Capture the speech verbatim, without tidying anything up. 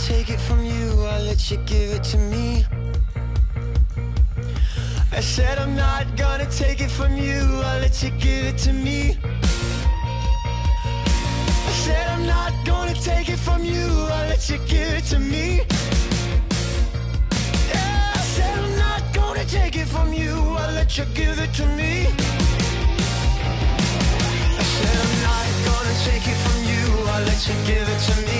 take it from you, I'll let you give it to me. I said I'm not gonna take it from you, I'll let you give it to me. I said I'm not gonna take it from you, I'll let you give it to me. Yeah, I said I'm not gonna take it from you, I'll let you give it to me. I said I'm not gonna take it from you, I'll let you give it to me.